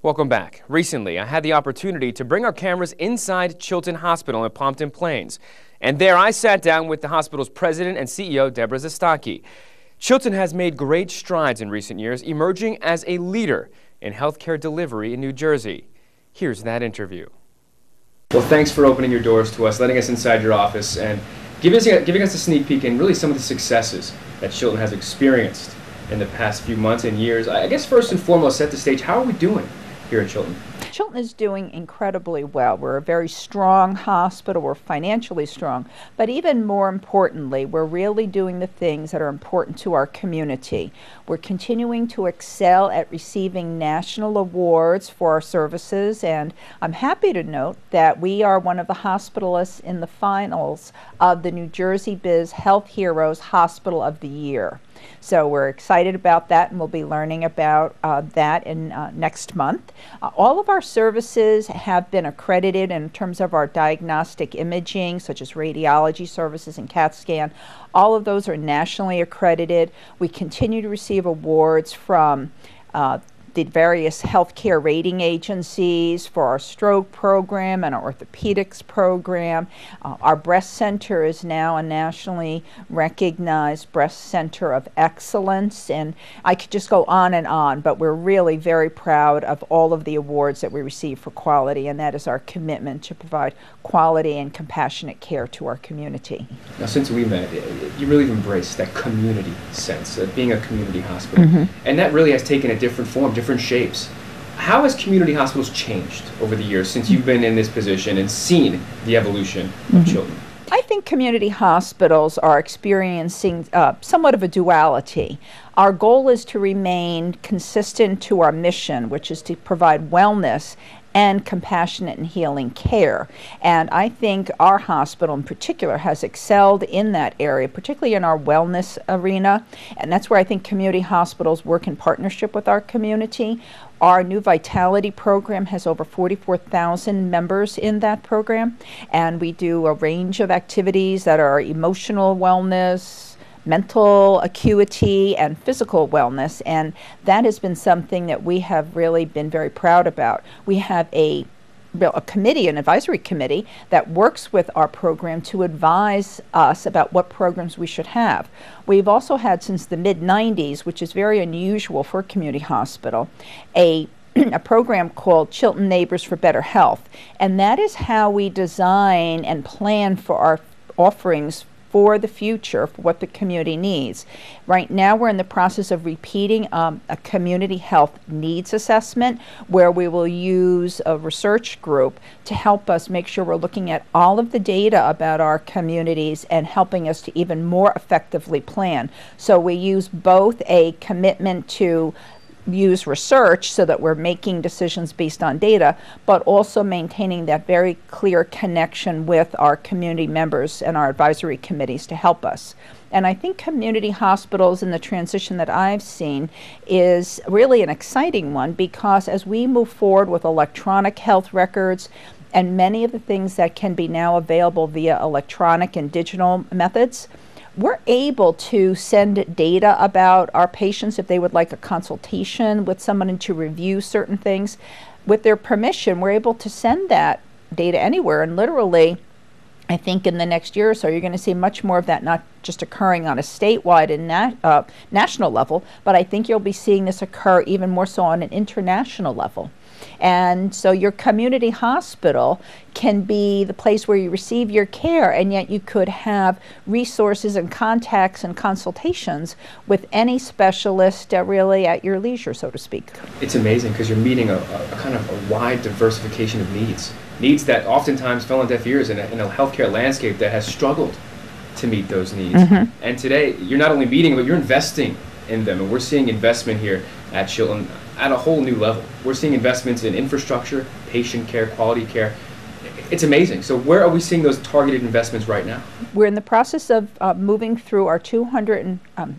Welcome back. Recently, I had the opportunity to bring our cameras inside Chilton Hospital in Pompton Plains. And there I sat down with the hospital's president and CEO, Deborah Zastocki. Chilton has made great strides in recent years, emerging as a leader in healthcare delivery in New Jersey. Here's that interview. Well, thanks for opening your doors to us, letting us inside your office, and giving us a sneak peek in really some of the successes that Chilton has experienced in the past few months and years. I guess first and foremost, set the stage. How are we doing here at Chilton? Chilton is doing incredibly well. We're a very strong hospital. We're financially strong. But even more importantly, we're really doing the things that are important to our community. We're continuing to excel at receiving national awards for our services, and I'm happy to note that we are one of the hospitalists in the finals of the New Jersey Biz Health Heroes Hospital of the Year. So we're excited about that, and we'll be learning about that in next month. All of our services have been accredited in terms of our diagnostic imaging, such as radiology services and CAT scan. All of those are nationally accredited. We continue to receive awards from the various healthcare rating agencies for our stroke program and our orthopedics program. Our breast center is now a nationally recognized breast center of excellence, and I could just go on, but we're really very proud of all of the awards that we receive for quality, and that is our commitment to provide quality and compassionate care to our community. Now, since we met, you really embraced that community sense of being a community hospital, and that really has taken a different form, different shapes. How has community hospitals changed over the years since you've been in this position and seen the evolution of Chilton? I think community hospitals are experiencing somewhat of a duality. Our goal is to remain consistent to our mission, which is to provide wellness and compassionate and healing care. And I think our hospital in particular has excelled in that area, particularly in our wellness arena. And that's where I think community hospitals work in partnership with our community. Our new Vitality program has over 44,000 members in that program. And we do a range of activities that are emotional wellness, mental acuity, and physical wellness, and that has been something that we have really been very proud about. We have a committee, an advisory committee, that works with our program to advise us about what programs we should have. We've also had, since the mid-90s, which is very unusual for a community hospital, a program called Chilton Neighbors for Better Health, and that is how we design and plan for our offerings for the future, for what the community needs. Right now we're in the process of repeating a community health needs assessment, where we will use a research group to help us make sure we're looking at all of the data about our communities and helping us to even more effectively plan. So we use both a commitment to use research so that we're making decisions based on data, but also maintaining that very clear connection with our community members and our advisory committees to help us. And I think community hospitals in the transition that I've seen is really an exciting one, because as we move forward with electronic health records and many of the things that can be now available via electronic and digital methods, we're able to send data about our patients if they would like a consultation with someone to review certain things. With their permission, we're able to send that data anywhere, and literally, I think in the next year or so, you're going to see much more of that, not just occurring on a statewide and national level, but I think you'll be seeing this occur even more so on an international level. And so your community hospital can be the place where you receive your care, and yet you could have resources and contacts and consultations with any specialist really at your leisure, so to speak. It's amazing because you're meeting a kind of a wide diversification of needs that oftentimes fell on deaf ears in a healthcare landscape that has struggled to meet those needs. And today, you're not only meeting, but you're investing in them. And we're seeing investment here at Chilton at a whole new level. We're seeing investments in infrastructure, patient care, quality care. It's amazing. So where are we seeing those targeted investments right now? We're in the process of moving through our $24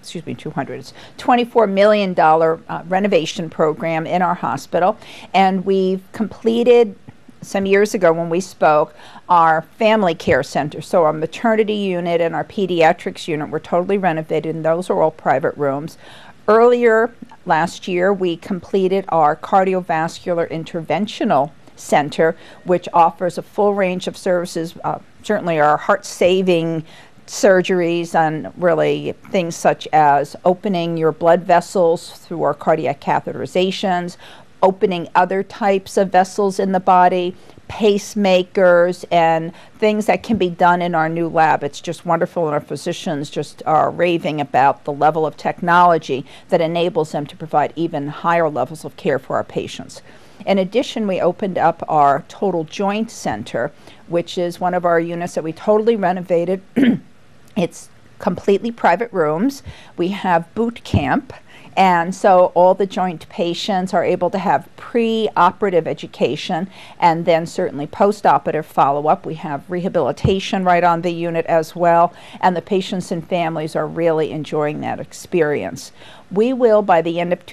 million renovation program in our hospital, and we've completed some years ago when we spoke our family care center. So our maternity unit and our pediatrics unit were totally renovated, and those are all private rooms. Earlier Last year, we completed our cardiovascular interventional center, which offers a full range of services, certainly our heart-saving surgeries and really things such as opening your blood vessels through our cardiac catheterizations, opening other types of vessels in the body, pacemakers, and things that can be done in our new lab. It's just wonderful, and our physicians just are raving about the level of technology that enables them to provide even higher levels of care for our patients. In addition, we opened up our Total Joint Center, which is one of our units that we totally renovated. It's completely private rooms. We have boot camp, and so all the joint patients are able to have pre-operative education and then certainly post-operative follow-up. We have rehabilitation right on the unit as well, and the patients and families are really enjoying that experience. We will, by the end of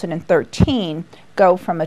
2013, go from a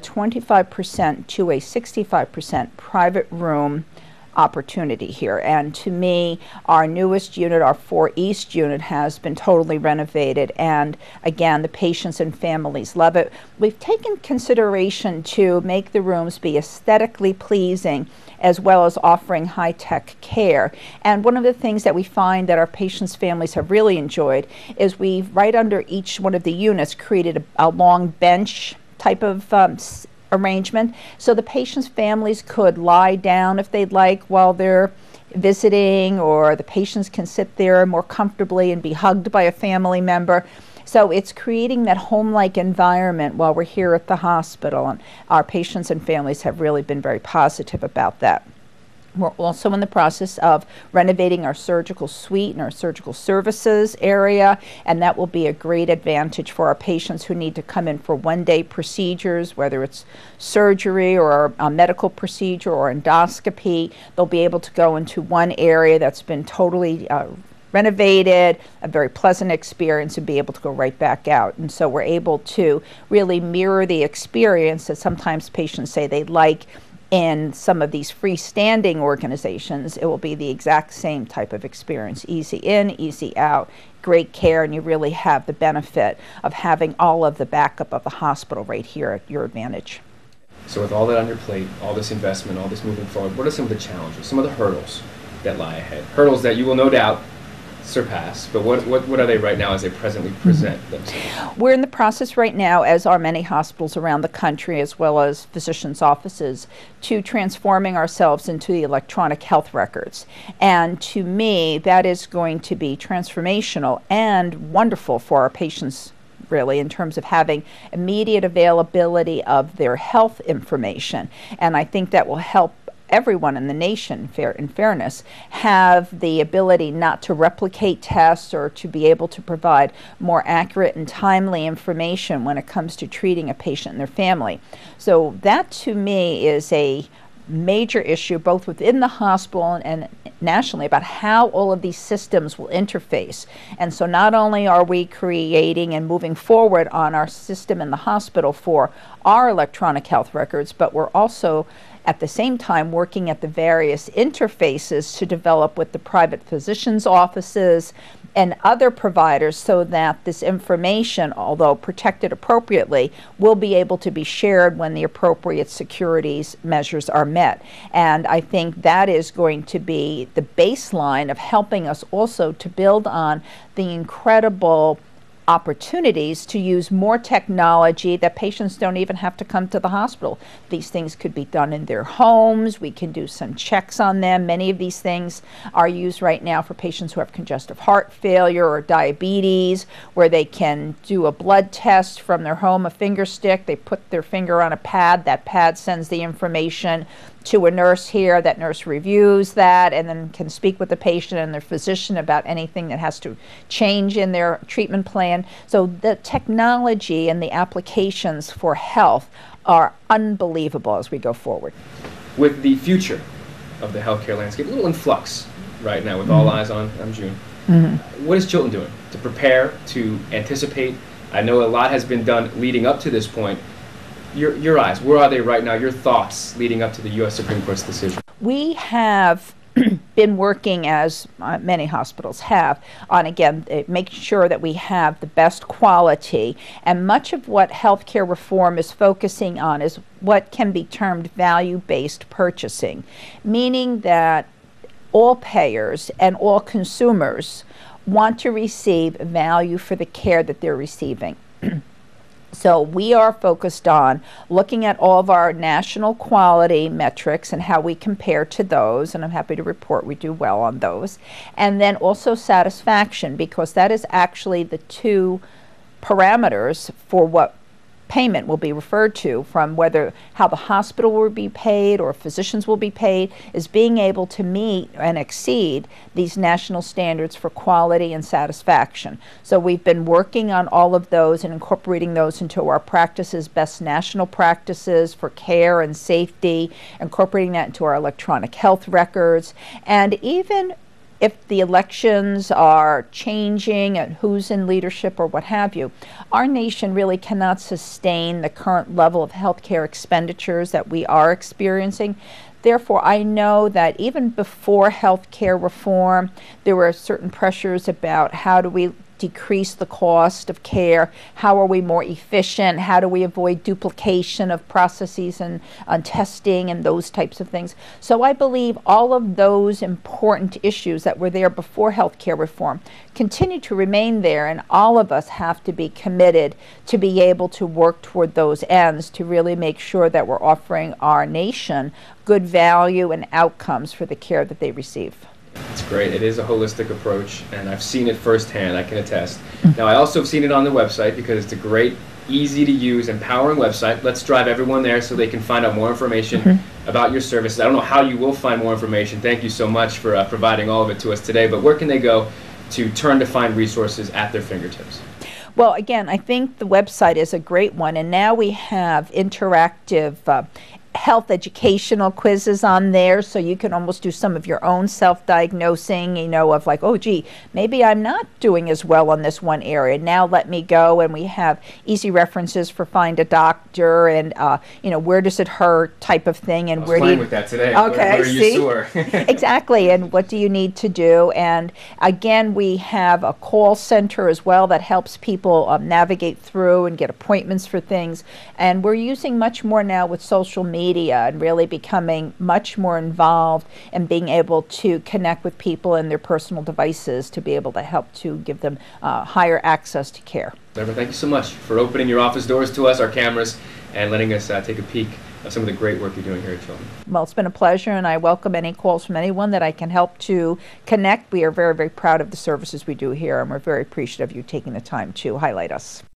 25% to a 65% private room opportunity here. And to me, our newest unit, our 4 East unit, has been totally renovated, and again, the patients and families love it. We've taken consideration to make the rooms be aesthetically pleasing as well as offering high-tech care. And one of the things that we find that our patients' families have really enjoyed is we've, right under each one of the units, created a long bench type of arrangement, so the patients' families could lie down if they'd like while they're visiting, or the patients can sit there more comfortably and be hugged by a family member. So it's creating that home-like environment while we're here at the hospital, and our patients and families have really been very positive about that. We're also in the process of renovating our surgical suite and our surgical services area, and that will be a great advantage for our patients who need to come in for one-day procedures, whether it's surgery or a medical procedure or endoscopy. They'll be able to go into one area that's been totally renovated, a very pleasant experience, and be able to go right back out. And so we're able to really mirror the experience that sometimes patients say they like in some of these freestanding organizations. It will be the exact same type of experience. Easy in, easy out, great care, and you really have the benefit of having all of the backup of the hospital right here at your advantage. So with all that on your plate, all this investment, all this moving forward, what are some of the challenges, some of the hurdles that lie ahead? Hurdles that you will no doubt surpass, but what are they right now as they presently present themselves? We're in the process right now, as are many hospitals around the country as well as physicians' offices, to transforming ourselves into the electronic health records. And to me, that is going to be transformational and wonderful for our patients, really, in terms of having immediate availability of their health information. And I think that will help everyone in the nation, in fairness, have the ability not to replicate tests or to be able to provide more accurate and timely information when it comes to treating a patient and their family. So that, to me, is a major issue both within the hospital and nationally about how all of these systems will interface. And so not only are we creating and moving forward on our system in the hospital for our electronic health records, but we're also at the same time working at the various interfaces to develop with the private physicians' offices and other providers so that this information, although protected appropriately, will be able to be shared when the appropriate security measures are met. And I think that is going to be the baseline of helping us also to build on the incredible opportunities to use more technology that patients don't even have to come to the hospital. These things could be done in their homes. We can do some checks on them. Many of these things are used right now for patients who have congestive heart failure or diabetes, where they can do a blood test from their home, a finger stick. They put their finger on a pad. That pad sends the information to a nurse here. That nurse reviews that and then can speak with the patient and their physician about anything that has to change in their treatment plan. So the technology and the applications for health are unbelievable as we go forward. With the future of the healthcare landscape, a little in flux right now with all eyes on June, what is Chilton doing to prepare, to anticipate? I know a lot has been done leading up to this point. Your eyes, where are they right now? Your thoughts leading up to the U.S. Supreme Court's decision? We have been working, as many hospitals have, on, again, making sure that we have the best quality. And much of what healthcare reform is focusing on is what can be termed value-based purchasing, meaning that all payers and all consumers want to receive value for the care that they're receiving. So we are focused on looking at all of our national quality metrics and how we compare to those, and I'm happy to report we do well on those. And then also satisfaction, because that is actually the two parameters for what payment will be referred to, from whether how the hospital will be paid or physicians will be paid, is being able to meet and exceed these national standards for quality and satisfaction. So we've been working on all of those and incorporating those into our practices, best national practices for care and safety, incorporating that into our electronic health records, and even if the elections are changing and who's in leadership or what have you, our nation really cannot sustain the current level of healthcare expenditures that we are experiencing. Therefore, I know that even before healthcare reform, there were certain pressures about how do we decrease the cost of care, how are we more efficient, how do we avoid duplication of processes and testing and those types of things. So I believe all of those important issues that were there before healthcare reform continue to remain there, and all of us have to be committed to be able to work toward those ends to really make sure that we're offering our nation good value and outcomes for the care that they receive. It's great. It is a holistic approach, and I've seen it firsthand, I can attest. Now, I also have seen it on the website because it's a great, easy to use, empowering website. Let's drive everyone there so they can find out more information about your services. I don't know how you will find more information. Thank you so much for providing all of it to us today, but where can they go to turn to find resources at their fingertips? Well, again, I think the website is a great one, and now we have interactive health educational quizzes on there, so you can almost do some of your own self-diagnosing, you know, of like, oh gee, maybe I'm not doing as well on this one area, now let me go. And we have easy references for find a doctor and you know, where does it hurt type of thing, and where do you with that today. Okay, where are you sore? Exactly, and what do you need to do. And again, we have a call center as well that helps people navigate through and get appointments for things, and we're using much more now with social media and really becoming much more involved and being able to connect with people and their personal devices to be able to help to give them higher access to care. Deborah, thank you so much for opening your office doors to us, our cameras, and letting us take a peek of some of the great work you're doing here at Chilton. Well, it's been a pleasure, and I welcome any calls from anyone that I can help to connect. We are very, very proud of the services we do here, and we're very appreciative of you taking the time to highlight us.